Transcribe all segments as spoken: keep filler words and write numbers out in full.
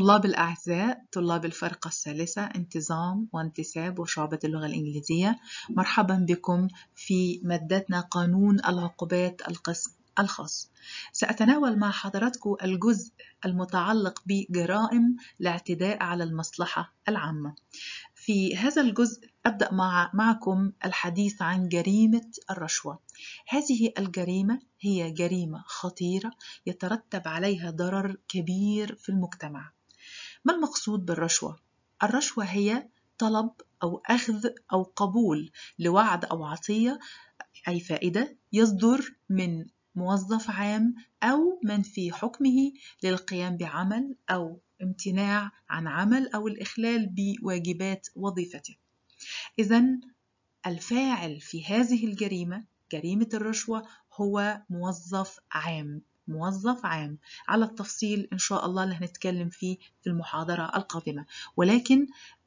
طلاب الأعزاء، طلاب الفرقة الثالثة انتظام وانتساب وشعبة اللغة الإنجليزية، مرحبا بكم في مادتنا قانون العقوبات القسم الخاص. سأتناول مع حضراتكم الجزء المتعلق بجرائم الاعتداء على المصلحة العامة. في هذا الجزء أبدأ مع معكم الحديث عن جريمة الرشوة. هذه الجريمة هي جريمة خطيرة يترتب عليها ضرر كبير في المجتمع. ما المقصود بالرشوة؟ الرشوة هي طلب أو أخذ أو قبول لوعد أو عطية أي فائدة يصدر من موظف عام أو من في حكمه للقيام بعمل أو امتناع عن عمل أو الإخلال بواجبات وظيفته. إذن الفاعل في هذه الجريمة، جريمة الرشوة، هو موظف عام. موظف عام على التفصيل إن شاء الله اللي هنتكلم فيه في المحاضرة القادمة، ولكن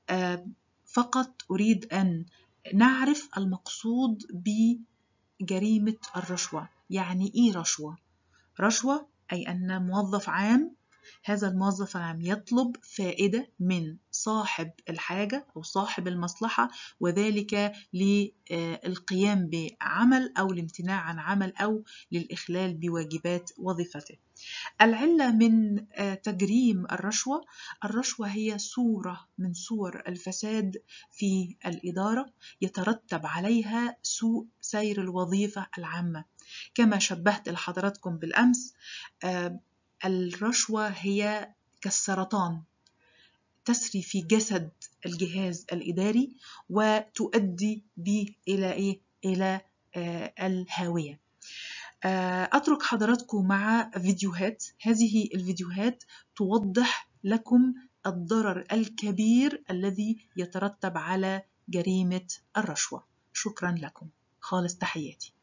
فقط أريد أن نعرف المقصود بجريمة الرشوة. يعني إيه رشوة؟ رشوة أي أن موظف عام، هذا الموظف العام يطلب فائدة من صاحب الحاجة أو صاحب المصلحة، وذلك للقيام بعمل أو الامتناع عن عمل أو للإخلال بواجبات وظيفته. العلة من تجريم الرشوة، الرشوة هي صورة من صور الفساد في الإدارة يترتب عليها سوء سير الوظيفة العامة. كما شبهت لحضراتكم بالأمس، الرشوة هي كالسرطان تسري في جسد الجهاز الإداري وتؤدي به إلى إيه؟ إلى الهاوية. أترك حضراتكم مع فيديوهات. هذه الفيديوهات توضح لكم الضرر الكبير الذي يترتب على جريمة الرشوة. شكرا لكم، خالص تحياتي.